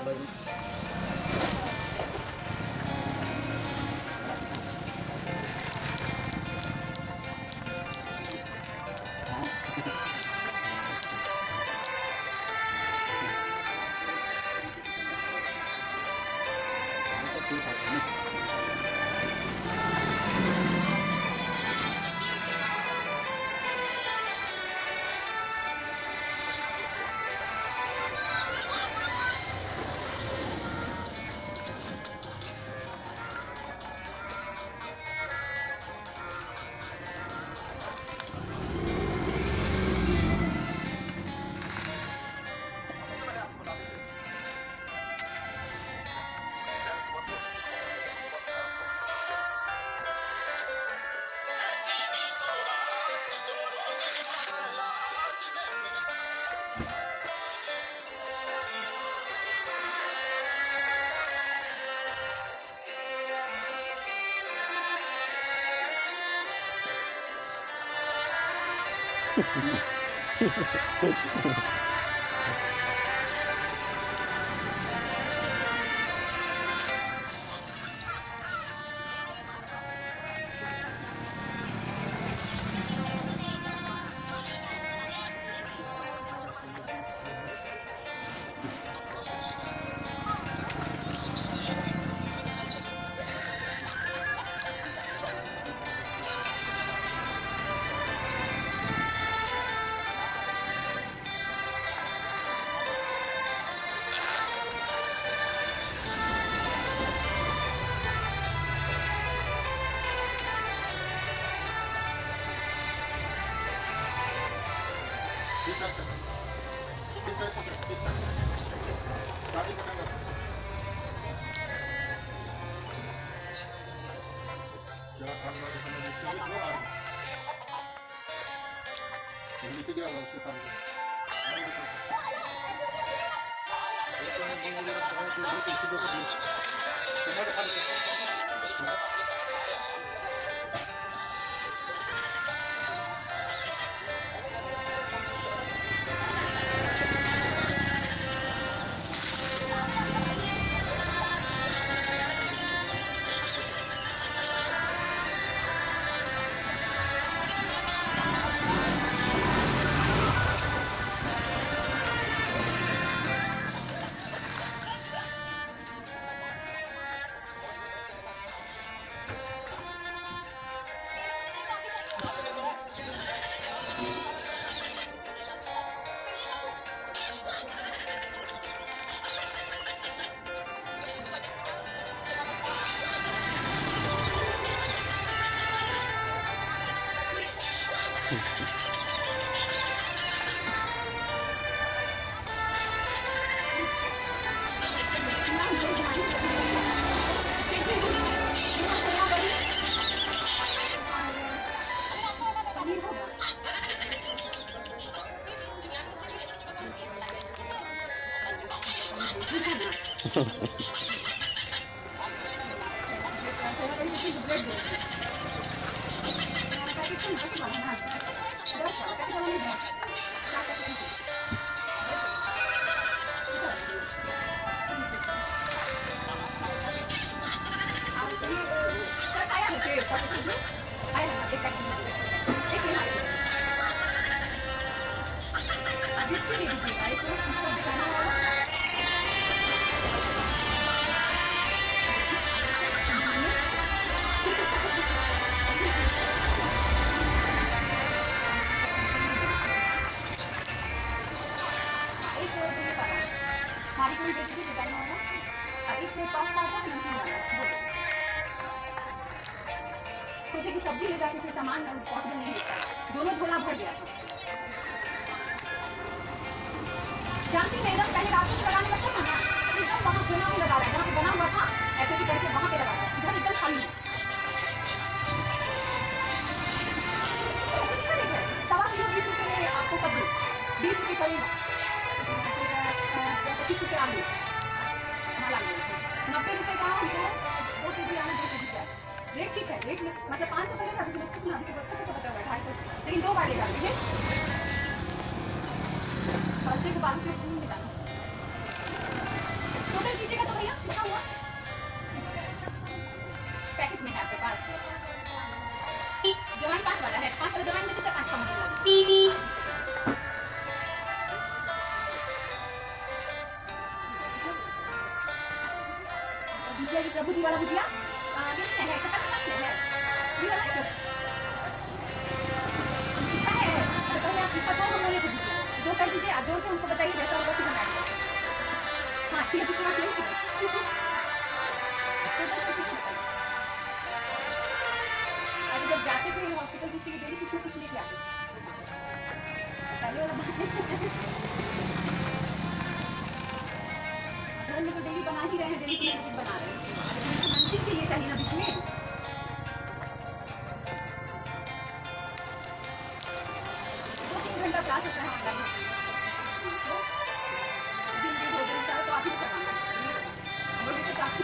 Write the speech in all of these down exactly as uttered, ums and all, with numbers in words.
सोचे कि सब्जी ले जाके फिर सामान पॉसिबल नहीं है, दोनों झोला भर गया था। जानती मैं एकदम पहले रास्ते से लगाने लगता था ना, एकदम वहाँ कोना में लगा रहा है, जहाँ पे बना हुआ था ऐसे ऐसे करके वहाँ पे लगा रहा है, इधर एकदम खाली है। सवा किलो बीस रुपये में आपको कद्दू, बीस रुपये करेगा, पच्चीस रुपये आलू, नब्बे रुपये का हमको दो के जी आना, दो के जी प्याज। रेट ठीक है, रेट में मतलब पाँच सौ पड़ेगा, अभी कितना अभी तो अच्छा बचा हुआ है ढाई सौ, लेकिन दो बार लेगा ठीक है। थर्सडे को बालू के स्कूल में जाना तो भुजिया की प्रभु जी वाला भुजिया किसमें है खट्टा खट्टा क्यों है ये वाला क्यों किसका है तो पहले आप इसका दो हम लोग को दीजिए दो कर दीजिए आप जोड़ के उनको बताइए जैसा होगा फिर बनाइए हाँ ठीक है दूसरा क्यों अभी जब जाते थे हॉस्पिटल किसी की डेली कुछ ना कुछ लेके आते पहले वाला बात घर में तो डेली बना ही रहे हैं डेली कुछ कुछ बना रहे हैं मंचिक के लिए चाहिए ना बीच में दो तीन घंटा जा सकता है ऑनलाइन दिन दिन हो गए तो आप ही चलाना और जैसे काफी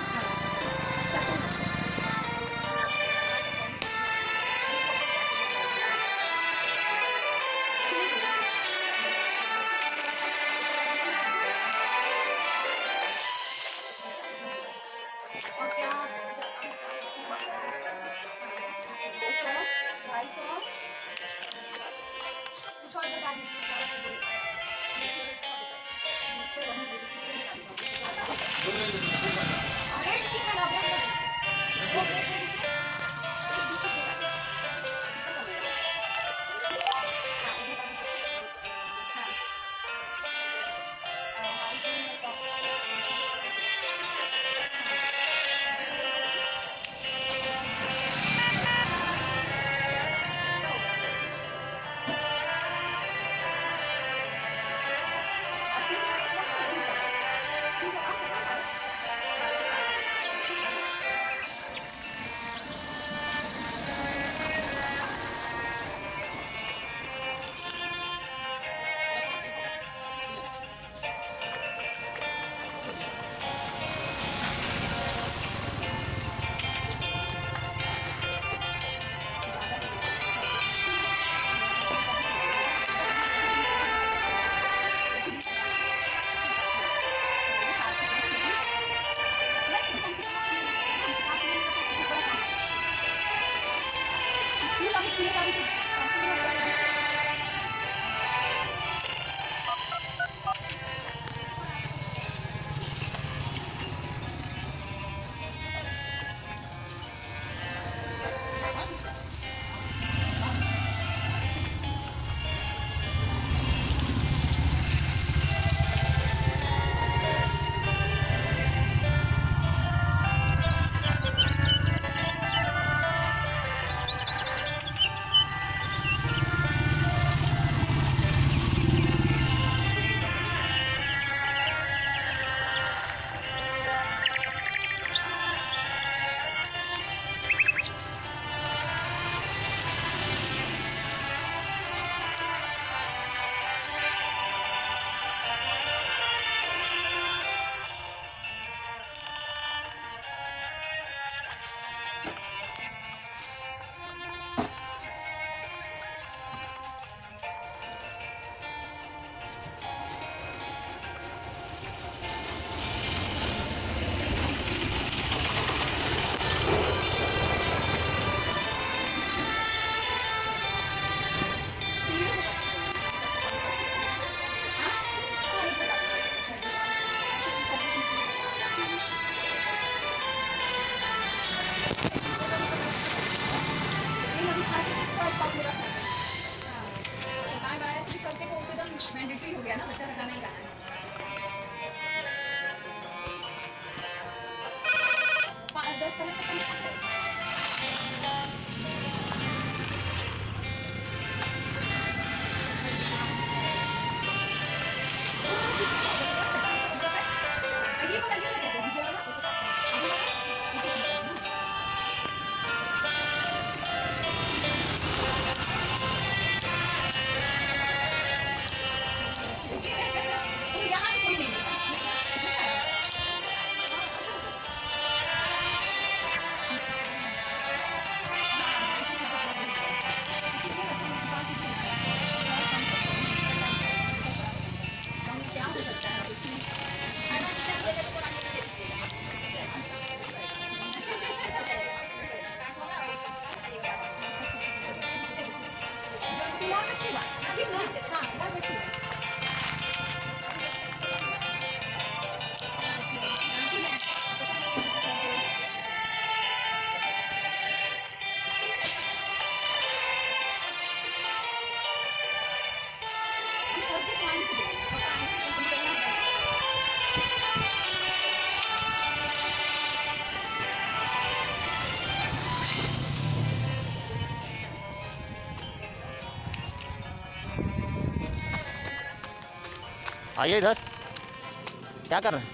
आइए इधर, क्या कर रहे हैं?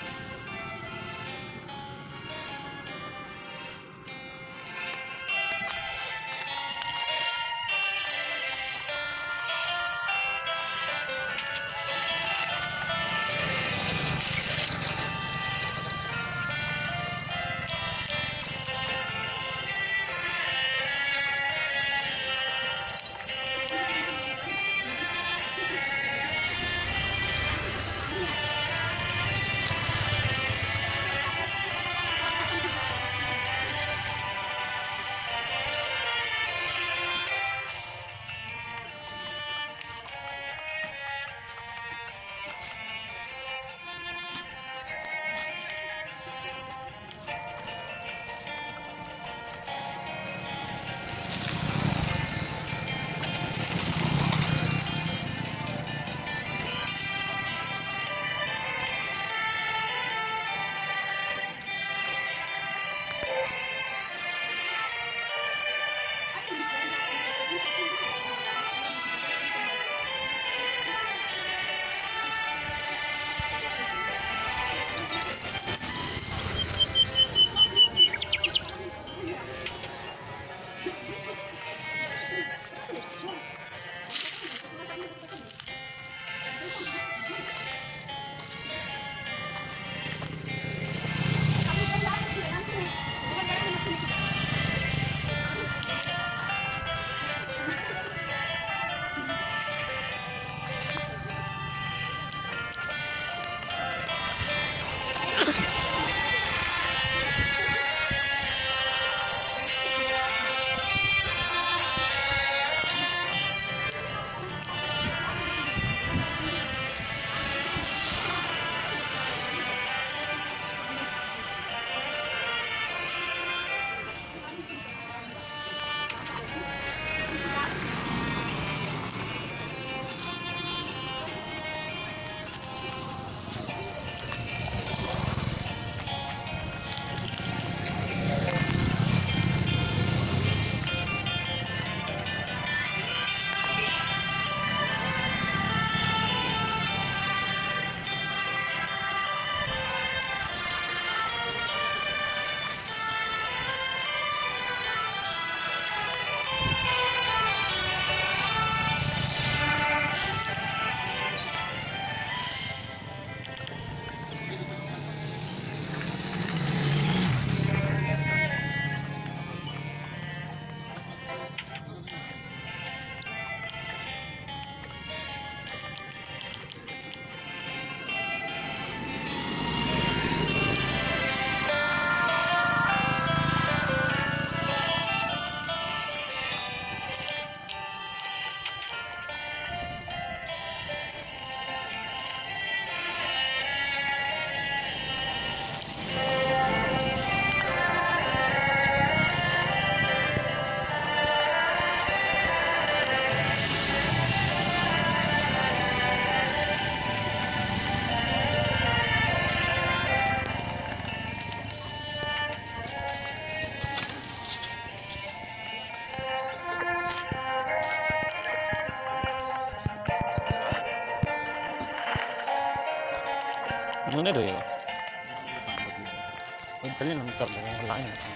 नहीं धोएगा, चलिए हम कर लेंगे, लाएंगे।